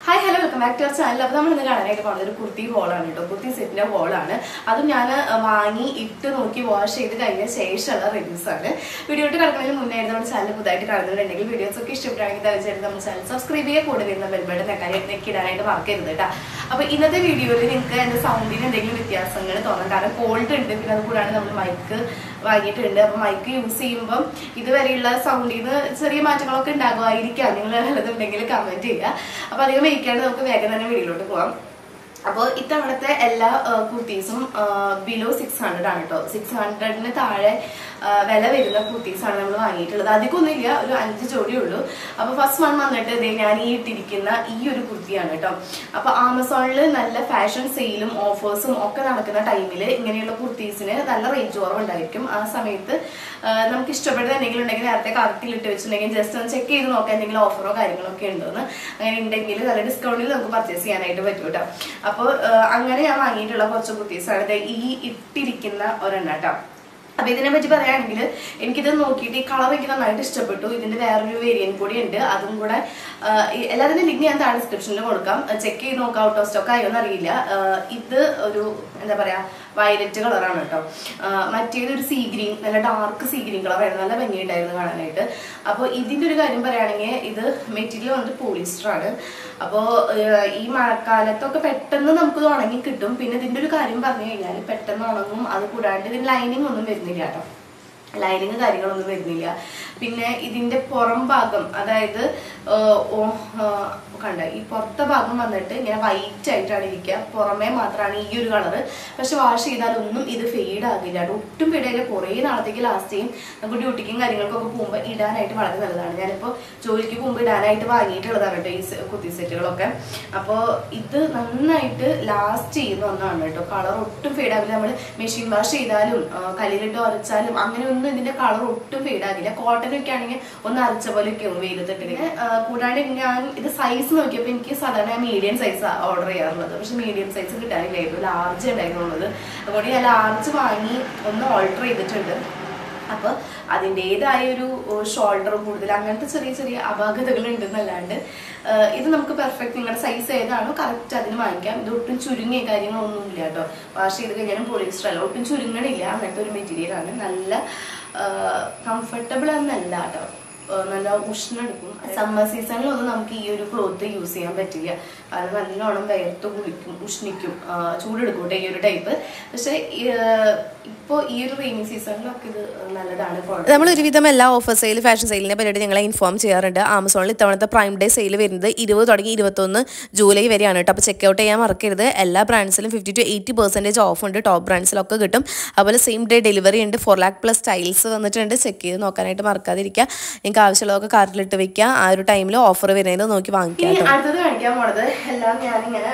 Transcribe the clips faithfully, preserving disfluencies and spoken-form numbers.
Hi, hello, welcome back to our channel. We will see a kurti haul, a kurti set haul. That's why I wash the reviews. Video to channel videos subscribe the bell button. Now, in this video, we will sound cold mic. Mic use ചെയ്യുമ്പോൾ ഇതുവരെയുള്ള സൗണ്ടിന് ചെറിയ മാറ്റങ്ങളൊക്കെ ഉണ്ടാകുമായിരിക്കാം നിങ്ങൾ ഉണ്ടെങ്കിൽ comment ചെയ്യുക അപ്പോൾ അധികം വെയിക്കാണ്ട് നമുക്ക് വേഗം തന്നെ വീഡിയോയിലോട്ട് പോകാം അപ്പോൾ ഇത്തവണത്തെ എല്ലാ കുർത്തീസും ബിലോ സിക്സ് ഹൺഡ്രഡ് ആണ് കേട്ടോ സിക്സ് ഹൺഡ്രഡിന് താഴെ വില വരുന്ന കുർത്തീസാണ് നമ്മൾ വാങ്ങിയിട്ടുള്ളത് അധികമൊന്നുമില്ല ഒരു അഞ്ച് ജോഡിയേ ഉള്ളൂ അപ്പോൾ ഫസ്റ്റ് വൺ വന്നിട്ട് ദേ ഞാൻ ഈ ഇട്ടിരിക്കുന്ന ഈ ഒരു കുർത്തിയാണ് കേട്ടോ അപ്പോൾ ആമസോണിൽ നല്ല ഫാഷൻ സെയിലും ഓഫേഴ്സും ഒക്കെ നടക്കുന്ന ടൈമിൽ ഇങ്ങനെയുള്ള കുർത്തീസിന് നല്ല റേഞ്ച് കുറവുണ്ടായിരിക്കും ആ സമയത്ത് നമുക്ക് ഇഷ്ടപ്പെട്ട എന്തെങ്കിലും ഉണ്ടെങ്കിൽ നേരത്തെ കാർട്ടിൽ ഇട്ട് വെച്ചിട്ടുണ്ടെങ്കിൽ ജസ്റ്റ് ഒന്ന് ചെക്ക് ചെയ്ത് നോക്കാം എന്തെങ്കിലും ഓഫറോ കാര്യങ്ങളോ ഒക്കെ ഉണ്ടോയെന്ന് അങ്ങനെ ഉണ്ടെങ്കിൽ നല്ല ഡിസ്കൗണ്ടിൽ നമുക്ക് പർച്ചേസ് ചെയ്യാനായിട്ട് പറ്റും കേട്ടോ അപ്പോൾ അങ്ങനെ ഞാൻ വാങ്ങിയിട്ടുള്ള കുറച്ച് കുർത്തീസാണ് ഈ ഇട്ടിരിക്കുന്ന ഒരെണ്ണം കേട്ടോ അപ്പോൾ ഇതിനെ പറ്റി പറയുകയാണെങ്കിൽ എനിക്കിത് നോക്കിയിട്ട് ഈ കളർ എനിക്ക് നന്നായിട്ട് ഇഷ്ടപ്പെട്ടു ഇതിൻ്റെ വേറൊരു വേരിയൻറ്റ് കൂടി ഉണ്ട് അതും കൂടെ എല്ലാത്തിൻ്റെ ലിങ്ക് ഞാൻ താഴെ ഡിസ്ക്രിപ്ഷനിൽ കൊടുക്കാം ചെക്ക് ചെയ്ത് നോക്കാം ഔട്ട് ഓഫ് സ്റ്റോക്ക് ആയോ എന്നറിയില്ല ഇത് ഒരു എന്താ പറയുക വയലറ്റ് കളറാണ് കേട്ടോ മറ്റേതൊരു സീ ഗ്രീൻ നല്ല ഡാർക്ക് സീ ഗ്രീൻ കളറായിരുന്നു നല്ല ഭംഗിയുണ്ടായിരുന്നു കാണാനായിട്ട് അപ്പോൾ ഇതിൻ്റെ ഒരു കാര്യം പറയുകയാണെങ്കിൽ ഇത് മെറ്റീരിയൽ വന്നിട്ട് പോളിസ്റ്റർ ആണ് അപ്പോൾ ഈ മഴക്കാലത്തൊക്കെ പെട്ടെന്ന് നമുക്കിത് ഉണങ്ങി കിട്ടും പിന്നെ ഇതിൻ്റെ ഒരു കാര്യം പറഞ്ഞു കഴിഞ്ഞാൽ പെട്ടെന്ന് ഉണങ്ങും അത് കൂടാണ്ട് ഇതിന് ലൈനിങ് ഒന്നും വരുന്നില്ല കേട്ടോ ലൈനിങ് കാര്യങ്ങളൊന്നും വരുന്നില്ല പിന്നെ ഇതിൻ്റെ പുറം ഭാഗം അതായത് കണ്ട ഈ പുറത്തെ ഭാഗം വന്നിട്ട് ഇങ്ങനെ വൈറ്റ് ആയിട്ടാണ് ഇരിക്കുക പുറമേ മാത്രമാണ് ഈ ഒരു കളറ് പക്ഷെ വാഷ് ചെയ്താലൊന്നും ഇത് ഫെയ്ഡ് ആകില്ല ഒട്ടും ഫെയ്ഡ് കുറേ നാളത്തേക്ക് ലാസ്റ്റ് ചെയ്യും നമുക്ക് ഡ്യൂട്ടിക്കും കാര്യങ്ങൾക്കൊക്കെ പോകുമ്പോൾ ഇടാനായിട്ട് വളരെ നല്ലതാണ് ഞാനിപ്പോൾ ജോലിക്ക് പോകുമ്പോൾ ഇടാനായിട്ട് വാങ്ങിയിട്ടുള്ളതാണ് കേട്ടോ ഈ കുർത്തി സെറ്റുകളൊക്കെ അപ്പോൾ ഇത് നന്നായിട്ട് ലാസ്റ്റ് ചെയ്യുന്ന ഒന്നാണ് കേട്ടോ കളർ ഒട്ടും ഫെയ്ഡ് ആകില്ല നമ്മൾ മെഷീൻ വാഷ് ചെയ്താലും കല്ലിലിട്ട് ഉരച്ചാലും അങ്ങനെയൊന്നും ഇതിൻ്റെ കളർ ഒട്ടും ഫെയ്ഡ് ആകില്ല കോട്ടനൊക്കെ ആണെങ്കിൽ ഒന്ന് അരച്ച പോലെയൊക്കെ ആവും വെയിലത്തിട്ട് കൂടാണ്ട് ഞാൻ ഇത് സൈസ് നോക്കിയപ്പോൾ എനിക്ക് സാധാരണ മീഡിയം സൈസ് ഓർഡർ ചെയ്യാറുള്ളത് പക്ഷെ മീഡിയം സൈസ് കിട്ടാനില്ലായിരുന്നു ലാർജ് ഉണ്ടായിരുന്നുള്ളത് അതുകൊണ്ട് ഞാൻ ലാർജ് വാങ്ങി ഒന്ന് ഓൾട്ടർ ചെയ്തിട്ടുണ്ട് അപ്പോൾ അതിൻ്റെതായ ഒരു ഷോൾഡർ കൂടുതൽ അങ്ങനത്തെ ചെറിയ ചെറിയ അപാകതകൾ ഉണ്ടെന്നല്ലാണ്ട് ഇത് നമുക്ക് പെർഫെക്റ്റ് നിങ്ങളുടെ സൈസ് ഏതാണോ കറക്റ്റ് അതിന് വാങ്ങിക്കാം ഇത് ഒട്ടും ചുരുങ്ങിയ കാര്യങ്ങളൊന്നുമില്ല കേട്ടോ വാഷ് ചെയ്ത് കഴിഞ്ഞാലും പോളിസ്റ്റർ അല്ല ഒട്ടും ചുരുങ്ങണില്ല അങ്ങനത്തെ ഒരു മെറ്റീരിയലാണ് നല്ല കംഫർട്ടബിൾ എന്നല്ല കേട്ടോ നല്ല ഉഷ്ണം എടുക്കും സമ്മർ സീസണിലൊന്നും നമുക്ക് ഈ ഒരു ക്ലോത്ത് യൂസ് ചെയ്യാൻ പറ്റില്ല അത് നല്ലോണം വേർത്ത് കുളിക്കും ഉഷ്ണിക്കും ചൂടെടുക്കും കേട്ടോ ഈ ഒരു ടൈപ്പ് പക്ഷെ ഇപ്പോൾ ഈ ഒരു റെയിനി സീസണിലൊക്കെ ഇത് നല്ലതാണ് നമ്മൾ ഒരുവിധം എല്ലാ ഓഫർ സെയിൽ ഫാഷൻ സെയിലിനെ പറ്റിയിട്ട് ഞങ്ങളെ ഇൻഫോം ചെയ്യാറുണ്ട് ആമസോണിൽ ഇത്തവണത്തെ പ്രൈം ഡേ സെയിൽ വരുന്നത് ഇരുപത് തുടങ്ങി ഇരുപത്തൊന്ന് ജൂലൈ വരെയാണ് കേട്ടോ അപ്പോൾ ചെക്കൗട്ട് ചെയ്യാൻ മറക്കരുത് എല്ലാ ബ്രാൻഡ്സിലും fifty to eighty percentage off ഉണ്ട് ടോപ്പ് ബ്രാൻഡ്സിലൊക്കെ കിട്ടും അതുപോലെ സെയിം ഡേ ഡെലിവറി ഉണ്ട് ഫോർ ലാക്ക് പ്ലസ് സ്റ്റൈൽസ് വന്നിട്ടുണ്ട് ചെക്ക് ചെയ്ത് നോക്കാനായിട്ട് മറക്കാതിരിക്കുക നിങ്ങൾക്ക് ആവശ്യമുള്ളതൊക്കെ കാർട്ടിലിട്ട് വെക്കുക ആ ഒരു ടൈമിൽ ഓഫർ വരുന്നത് നോക്കി വാങ്ങിക്കാം അടുത്തത് കാണിക്കാൻ പോണത് എല്ലാം ഞാനിങ്ങനെ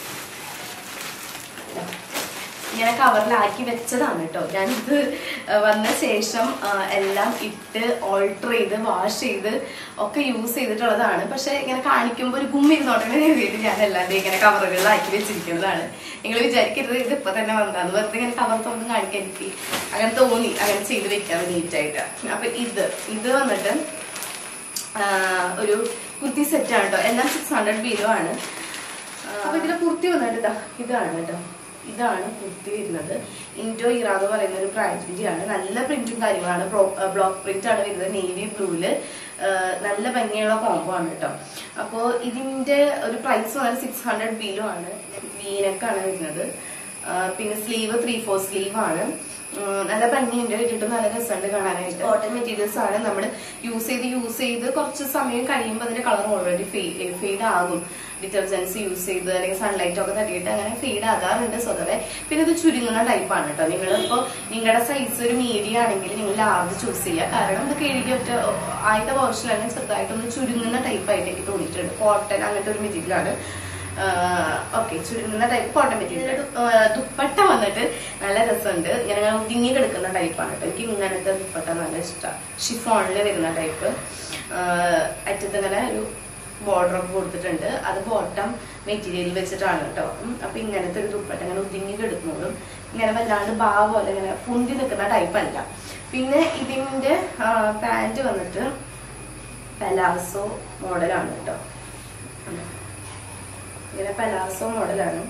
ഇങ്ങനെ കവറിലാക്കി വെച്ചതാണ് കേട്ടോ ഞാനിത് വന്ന ശേഷം എല്ലാം ഇട്ട് ഓൾട്ടർ ചെയ്ത് വാഷ് ചെയ്ത് ഒക്കെ യൂസ് ചെയ്തിട്ടുള്ളതാണ് പക്ഷെ ഇങ്ങനെ കാണിക്കുമ്പോൾ ഒരു ഗുമ്മി ഇരുന്നോട്ടെ എഴുതിയിട്ട് ഞാൻ എല്ലാവരുടെയും ഇങ്ങനെ കവറുകളിലാക്കി വെച്ചിരിക്കുന്നതാണ് നിങ്ങൾ വിചാരിക്കരുത് ഇത് ഇപ്പം തന്നെ വന്നതാണ് വെറുതെ ഇങ്ങനെ കവർ തുറന്ന് കാണിക്കാൻ എനിക്ക് അങ്ങനെ തോന്നി അങ്ങനെ ചെയ്ത് വെക്കാൻ നീറ്റായിട്ട് അപ്പം ഇത് ഇത് വന്നിട്ട് ഒരു കുർത്തി സെറ്റാണ് കേട്ടോ എല്ലാം സിക്സ് ഹൺഡ്രഡ് ബിലോ ആണ് അപ്പൊ ഇതിന്റെ കുർത്തി വന്നിട്ട് ഇതാ ഇതാണ് കേട്ടോ ഇതാണ് കുർത്തി വരുന്നത് ഇൻഡോ ഇറ എന്ന് പറയുന്ന ഒരു ബ്രാൻഡിന്റെയാണ് നല്ല പ്രിന്റും കാര്യങ്ങളാണ് ബ്ലോക്ക് പ്രിന്റ് ആണ് വരുന്നത് നേവി ബ്ലൂവില് നല്ല ഭംഗിയുള്ള കോംബോ ആണ് കേട്ടോ അപ്പോൾ ഇതിന്റെ ഒരു പ്രൈസ് വന്നിട്ട് സിക്സ് ഹൺഡ്രഡ് ബിലോ ആണ് വീനക്കാണ് വരുന്നത് പിന്നെ സ്ലീവ് ത്രീ ഫോർ സ്ലീവ് ആണ് നല്ല ഭംഗിയുണ്ട് ഇട്ടിട്ട് നല്ല രസമുണ്ട് കാണാനായിട്ട് കോട്ടൺ മെറ്റീരിയൽസ് ആണ് നമ്മൾ യൂസ് ചെയ്ത് യൂസ് ചെയ്ത് കുറച്ച് സമയം കഴിയുമ്പോൾ അതിന്റെ കളർ ഓൾറെഡി ഫെയ്ഡ് ആകും ഡിറ്റർജൻസ് യൂസ് ചെയ്ത് അല്ലെങ്കിൽ സൺലൈറ്റ് ഒക്കെ തട്ടിയിട്ട് അങ്ങനെ ഫെയ്ഡ് ആകാറുണ്ട് സ്വതവേ പിന്നെ ഇത് ചുരുങ്ങുന്ന ടൈപ്പാണ് കേട്ടോ നിങ്ങളിപ്പോൾ നിങ്ങളുടെ സൈസ് ഒരു മീഡിയം ആണെങ്കിൽ നിങ്ങൾ ലാർജ് ചൂസ് ചെയ്യുക കാരണം ഇത് കഴുകി ഒറ്റ ആദ്യത്തെ പോർഷനിലാണെങ്കിൽ ചെറുതായിട്ടൊന്ന് ചുരുങ്ങുന്ന ടൈപ്പായിട്ട് എനിക്ക് തോന്നിയിട്ടുണ്ട് കോട്ടൺ അങ്ങനത്തെ ഒരു മെറ്റീരിയലാണ് ഓക്കെ ചുരുങ്ങുന്ന ടൈപ്പ് കോട്ടൺ മെറ്റീരിയൽ ദുപ്പട്ട വന്നിട്ട് നല്ല രസമുണ്ട് ഇങ്ങനെ ഒതുങ്ങി കിടക്കുന്ന ടൈപ്പാണ് കേട്ടോ എനിക്ക് ഇങ്ങനത്തെ ദുപ്പട്ട നല്ല ഇഷ്ടമാണ് ഷിഫോണിൽ വരുന്ന ടൈപ്പ് അറ്റത്ത് ഇങ്ങനെ ഒരു ബോർഡർ ഒക്കെ കൊടുത്തിട്ടുണ്ട് അത് ബോട്ടം മെറ്റീരിയൽ വെച്ചിട്ടാണ് കേട്ടോ അപ്പൊ ഇങ്ങനത്തെ ഒരു ദുപ്പട്ട ഇങ്ങനെ ഒതുങ്ങി കിടക്കുന്നതും ഇങ്ങനെ വല്ലാണ്ട് ബാ പോലെ ഇങ്ങനെ പൊന്തി നിൽക്കുന്ന ടൈപ്പ് അല്ല പിന്നെ ഇതിന്റെ പാന്റ് വന്നിട്ട് പെലാസോ മോഡലാണ് കേട്ടോ ഇങ്ങനെ പലാസോ മോഡലാണ്.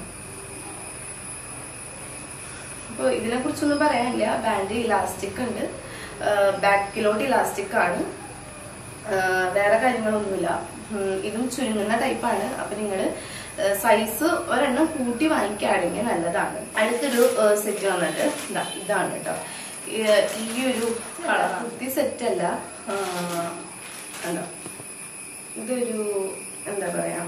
അപ്പോൾ ഇതിനെ കുറിച്ചൊന്നും പറയാനില്ല. ബാൻഡ് ഇലാസ്റ്റിക് ഉണ്ട്, ബാക്കിലോട്ട് ഇലാസ്റ്റിക് ആണ്, വേറെ കാര്യങ്ങളൊന്നുമില്ല. ഇതും ചുരുങ്ങുന്ന ടൈപ്പാണ്. അപ്പൊ നിങ്ങൾ സൈസ് ഒരെണ്ണം കൂട്ടി വാങ്ങിക്കുകയാണെങ്കിൽ നല്ലതാണ്. അടുത്തൊരു സെറ്റ് വന്നിട്ട് ഇതാ ഇതാണ് കേട്ടോ. ഈ ഒരു കളർ കുർത്തി സെറ്റ് അല്ല, കണ്ടോ, ഇതൊരു എന്താ പറയാ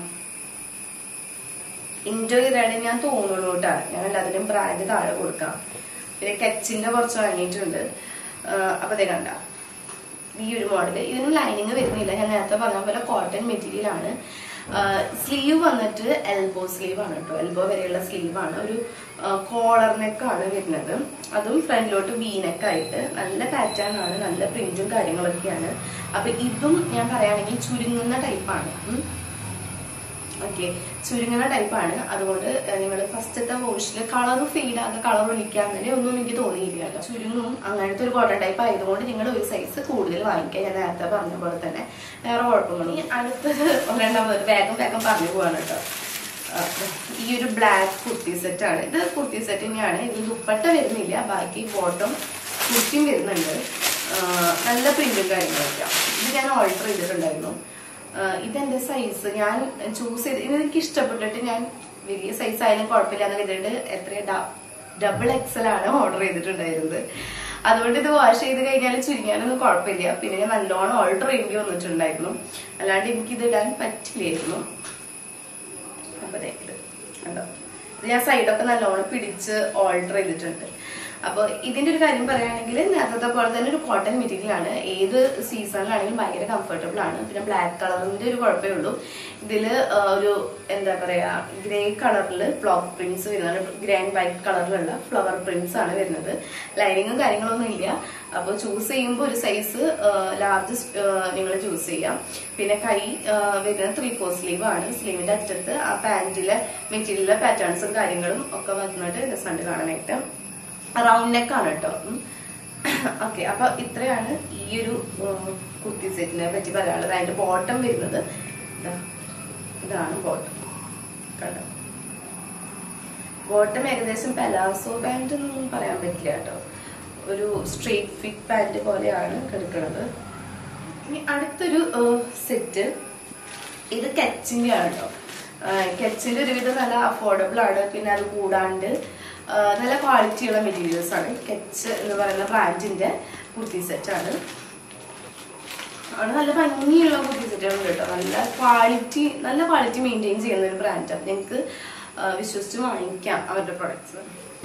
എൻജോയ് ചെയ്താണ് ഞാൻ തോന്നുള്ളൂ കേട്ടോ. ഞാൻ എല്ലാത്തിനും ബ്രാൻഡ് താഴെ കൊടുക്കാം. പിന്നെ കെച്ചിന്റെ കുറച്ച് വാങ്ങിയിട്ടുണ്ട്. അപ്പൊ അതേ കണ്ട ഈ ഒരു മോഡല്. ഇതിന് ലൈനിങ് വരുന്നില്ല, ഞാൻ നേരത്തെ പറഞ്ഞ പോലെ കോട്ടൺ മെറ്റീരിയൽ ആണ്. സ്ലീവ് വന്നിട്ട് എൽബോ സ്ലീവ് ആണ് കേട്ടോ, എൽബോ വരെയുള്ള സ്ലീവ് ആണ്. ഒരു കോളർ നെക്കാണ് വരുന്നത്, അതും ഫ്രണ്ടിലോട്ട് വി നെക്കായിട്ട്. നല്ല പാറ്റേൺ ആണ്, നല്ല പ്രിന്റും കാര്യങ്ങളൊക്കെയാണ്. അപ്പൊ ഇതും ഞാൻ പറയുകയാണെങ്കിൽ ചുരുങ്ങുന്ന ടൈപ്പാണ്. ഓക്കെ, ചുരുങ്ങുന്ന ടൈപ്പാണ്. അതുകൊണ്ട് നിങ്ങൾ ഫസ്റ്റത്തെ വാഷിൽ കളർ ഫെയ്ഡ് ആകുക, കളർ ഒലിക്കുക അങ്ങനെ ഒന്നും എനിക്ക് തോന്നിയില്ലല്ലോ. ചുരുങ്ങും അങ്ങനത്തെ ഒരു കോട്ടൺ ടൈപ്പ് ആയതുകൊണ്ട് നിങ്ങൾ ഒരു സൈസ് കൂടുതൽ വാങ്ങിക്കുക. ഞാൻ നേരത്തെ പറഞ്ഞ പോലെ തന്നെ വേറെ കുഴപ്പമൊന്നും. അടുത്തത് രണ്ടാമത് വേഗം വേഗം പറഞ്ഞു പോവാണ് കേട്ടോ. ഈ ഒരു ബ്ലാക്ക് കുർത്തി സെറ്റ് ആണ്. ഇത് കുർത്തി സെറ്റ് തന്നെയാണ്. ഇത് ദുപ്പട്ട വരുന്നില്ല, ബാക്കി ബോട്ടം കുർത്തിയും വരുന്നുണ്ട്. നല്ല പ്രിന്റും കാര്യങ്ങളൊക്കെ. ഇത് ഞാൻ ഓൾട്ടർ ചെയ്തിട്ടുണ്ടായിരുന്നു. ഇതെന്റെ സൈസ് ഞാൻ ചൂസ് ചെയ്ത് ഇത് എനിക്ക് ഇഷ്ടപ്പെട്ടിട്ട് ഞാൻ വലിയ സൈസ് ആയാലും കുഴപ്പമില്ല എന്ന് കരുതിയിട്ട് എത്ര ഡബിൾ എക്സൽ ആണ് ഓർഡർ ചെയ്തിട്ടുണ്ടായിരുന്നത്. അതുകൊണ്ട് ഇത് വാഷ് ചെയ്ത് കഴിഞ്ഞാൽ ചുരുങ്ങാനൊന്നും കുഴപ്പമില്ല. പിന്നെ ഞാൻ നല്ലോണം ഓൾട്ടർ ചെയ്യേണ്ടി വന്നിട്ടുണ്ടായിരുന്നു, അല്ലാണ്ട് എനിക്കിത് ഇടാൻ പറ്റില്ലായിരുന്നു. അപ്പൊ ഇത് കണ്ടോ, ഇത് ഞാൻ സൈഡൊക്കെ നല്ലോണം പിടിച്ച് ഓൾട്ടർ ചെയ്തിട്ടുണ്ട്. അപ്പൊ ഇതിന്റെ ഒരു കാര്യം പറയുകയാണെങ്കിൽ നേരത്തെ പോലെ തന്നെ ഒരു കോട്ടൺ മെറ്റീരിയൽ ആണ്. ഏത് സീസണിലാണെങ്കിലും ഭയങ്കര കംഫർട്ടബിൾ ആണ്. പിന്നെ ബ്ലാക്ക് കളറിന്റെ ഒരു കുഴപ്പമേ ഉള്ളൂ. ഇതില് ഒരു എന്താ പറയാ ഗ്രേ കളറിൽ ബ്ലോക്ക് പ്രിന്റ്സ് വരുന്നതാണ്. ഗ്രേ ആൻഡ് വൈറ്റ് കളറിലുള്ള ഫ്ലവർ പ്രിന്റ്സ് ആണ് വരുന്നത്. ലൈനിങ്ങും കാര്യങ്ങളൊന്നും ഇല്ല. അപ്പൊ ചൂസ് ചെയ്യുമ്പോൾ ഒരു സൈസ് ലാർജ് നിങ്ങൾ ചൂസ് ചെയ്യാം. പിന്നെ കൈ വരുന്ന ത്രീ ഫോർ സ്ലീവ് ആണ്. സ്ലീവിന്റെ അറ്റത്ത് ആ പാന്റിലെ മെറ്റീരിയലിലെ പാറ്റേൺസും കാര്യങ്ങളും ഒക്കെ വന്നിട്ട് രസമുണ്ട് കാണാനായിട്ട്. റൗണ്ട് നെക്ക് ആണ് കേട്ടോ. ഓക്കെ, അപ്പൊ ഇത്രയാണ് ഈ ഒരു കുർത്തി സെറ്റിനെ പറ്റി പറയാനുള്ളത്. അതിന്റെ ബോട്ടം വരുന്നത് ഇതാണ് ബോട്ടം. കണ്ടോ, ബോട്ടം ഏകദേശം പെലാസോ പാന്റ് ഒന്നും പറയാൻ പറ്റില്ല കേട്ടോ, ഒരു സ്ട്രെയിറ്റ് ഫിറ്റ് പാന്റ് പോലെയാണ് കിടക്കുന്നത്. ഇനി അടുത്തൊരു സെറ്റ്, ഇത് കെച്ചിന്റെ ആണ് കേട്ടോ. കെച്ചിന്റെ ഒരുവിധം നല്ല അഫോർഡബിൾ ആണ്. പിന്നെ അത് കൂടാണ്ട് നല്ല ക്വാളിറ്റിയുള്ള മെറ്റീരിയൽസ് ആണ്. കെച്ച് എന്ന് പറയുന്ന ബ്രാൻഡിന്റെ കുർത്തി സെറ്റ് ആണ്. അവിടെ നല്ല ഭംഗിയുള്ള കുർത്തി സെറ്റുകളുണ്ട് കേട്ടോ. നല്ല ക്വാളിറ്റി നല്ല ക്വാളിറ്റി മെയിൻറ്റെയിൻ ചെയ്യുന്ന ഒരു ബ്രാൻഡാണ്. ഞങ്ങൾക്ക് വിശ്വസിച്ച് വാങ്ങിക്കാം അവരുടെ പ്രൊഡക്ട്സ്.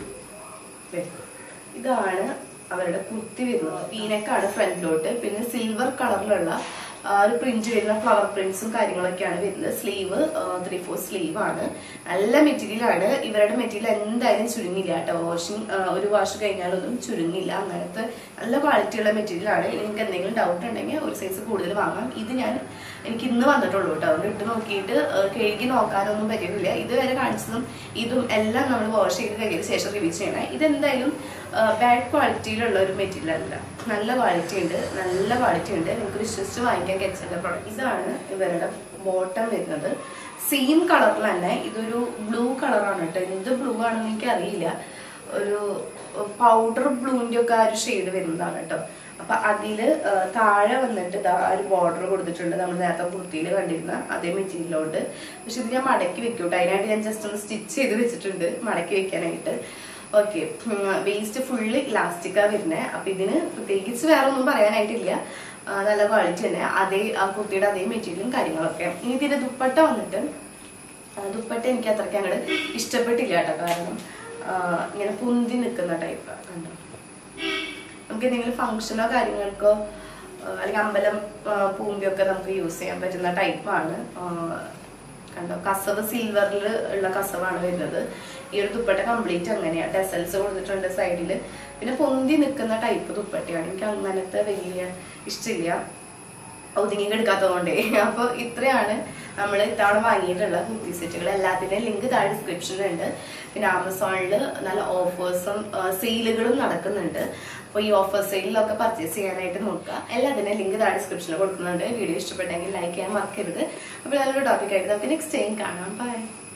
ഇതാണ് അവരുടെ കുർത്തി വരുന്നത്. വീനക്കാണ് ഫ്രണ്ടിലോട്ട്. പിന്നെ സിൽവർ കളറിലുള്ള ഒരു പ്രിന്റ് വരുന്ന ഫ്ലവർ പ്രിന്റ്സും കാര്യങ്ങളൊക്കെയാണ് വരുന്നത്. സ്ലീവ് ത്രീ ഫോർ സ്ലീവ് ആണ്. നല്ല മെറ്റീരിയൽ ആണ്. ഇവരുടെ മെറ്റീരിയൽ എന്തായാലും ചുരുങ്ങില്ല കേട്ടോ. വാഷിംഗ് ഒരു വാഷ് കഴിഞ്ഞാലൊന്നും ചുരുങ്ങില്ല. അങ്ങനത്തെ നല്ല ക്വാളിറ്റിയുള്ള മെറ്റീരിയൽ ആണ്. നിങ്ങൾക്ക് എന്തെങ്കിലും ഡൗട്ട് ഉണ്ടെങ്കിൽ ഒരു സൈസ് കൂടുതൽ വാങ്ങാം. ഇത് ഞാൻ എനിക്ക് ഇന്ന് വന്നിട്ടുള്ളൂ കേട്ടോ. അതുകൊണ്ട് ഇട്ട് നോക്കിയിട്ട് കഴുകി നോക്കാനൊന്നും പറ്റിയിട്ടില്ല. ഇതുവരെ കാണിച്ചതും ഇതും എല്ലാം നമ്മൾ വാഷ് ചെയ്ത് കഴിഞ്ഞ ശേഷം റിവ്യൂ ചെയ്യണേ. ഇതെന്തായാലും ബാഡ് ക്വാളിറ്റിയിലുള്ള ഒരു മെറ്റീരിയൽ അല്ല, നല്ല ക്വാളിറ്റി ഉണ്ട്. നല്ല ക്വാളിറ്റി ഉണ്ട്. നിങ്ങൾക്ക് വിശ്വസിച്ച് വാങ്ങിക്കാൻ കെച്ചിന്റെ പ്രോഡക്റ്റ്. ഇതാണ് ഇവരുടെ ബോട്ടം വരുന്നത്. സെയിം കളറിൽ തന്നെ. ഇതൊരു ബ്ലൂ കളറാണ് കേട്ടോ. എന്ത് ബ്ലൂ ആണെന്ന് എനിക്ക് അറിയില്ല. ഒരു പൗഡർ ബ്ലൂവിന്റെ ഒക്കെ ആ ഒരു ഷെയ്ഡ് വരുന്നതാണ് കേട്ടോ. അപ്പൊ അതില് താഴെ വന്നിട്ട് ഇതാ ഒരു ബോർഡർ കൊടുത്തിട്ടുണ്ട്. നമ്മൾ നേരത്തെ കുർത്തിയിൽ കണ്ടിരുന്ന അതേ മെറ്റീരിയലോട്ട്. പക്ഷെ ഇത് ഞാൻ മടക്കി വെക്കൂട്ടോ. അതിനായിട്ട് ഞാൻ ജസ്റ്റ് ഒന്ന് സ്റ്റിച്ച് ചെയ്ത് വെച്ചിട്ടുണ്ട് മടക്കി വെക്കാനായിട്ട്. ഓക്കെ, വേസ്റ്റ് ഫുള്ള് ഇലാസ്റ്റിക്കാ വരുന്നത്. അപ്പൊ ഇതിന് പ്രത്യേകിച്ച് വേറെ ഒന്നും പറയാനായിട്ടില്ല. നല്ല ക്വാളിറ്റി തന്നെ. അതേ ആ കുർത്തിയുടെ അതേ മെറ്റീരിയലും കാര്യങ്ങളൊക്കെ. ഇനി ഇതിന്റെ ദുപ്പട്ട വന്നിട്ട് ദുപ്പട്ട എനിക്ക് അത്രയ്ക്ക് അങ്ങോട്ട് ഇഷ്ടപ്പെട്ടില്ല കേട്ടോ. കാരണം ഇങ്ങനെ പൊന്തി നിൽക്കുന്ന ടൈപ്പ് കണ്ടോ. നമുക്ക് എന്തെങ്കിലും ഫംഗ്ഷനോ കാര്യങ്ങൾക്കോ അല്ലെങ്കിൽ അമ്പലം പൂമ്പിയൊക്കെ നമുക്ക് യൂസ് ചെയ്യാൻ പറ്റുന്ന ടൈപ്പാണ്. കണ്ടോ, കസവ് സിൽവറിൽ ഉള്ള കസവാണ് വരുന്നത്. ഈ ഒരു ദുപ്പട്ട കംപ്ലീറ്റ് അങ്ങനെയാണ്. ടെസൽസ് കൊടുത്തിട്ടുണ്ട് സൈഡിൽ. പിന്നെ പൊന്തി നിൽക്കുന്ന ടൈപ്പ് ദുപ്പട്ടയാണ്. എനിക്ക് അങ്ങനത്തെ വലിയ ഇഷ്ടമില്ല, ഒതുങ്ങി എടുക്കാത്തതുകൊണ്ടേ. അപ്പൊ ഇത്രയാണ് നമ്മൾ ഇത്തവണ വാങ്ങിയിട്ടുള്ള കുർത്തി സെറ്റുകൾ. എല്ലാത്തിന്റെയും ലിങ്ക് താഴെ ഡിസ്ക്രിപ്ഷനിലുണ്ട്. പിന്നെ ആമസോണിൽ നല്ല ഓഫേഴ്സും സെയിലുകളും നടക്കുന്നുണ്ട്. അപ്പോൾ ഈ ഓഫർ സെയിലൊക്കെ പർച്ചേസ് ചെയ്യാനായിട്ട് നോക്കുക. എല്ലാത്തിന്റെയും ലിങ്ക് താഴെ ഡിസ്ക്രിപ്ഷനിൽ കൊടുക്കുന്നുണ്ട്. വീഡിയോ ഇഷ്ടപ്പെട്ടെങ്കിൽ ലൈക്ക് ചെയ്യാൻ മറക്കരുത്. അപ്പോൾ നല്ലൊരു ടോപ്പിക് ആയിട്ട് നമുക്ക് നെക്സ്റ്റ് ടൈം കാണാം. ബൈ.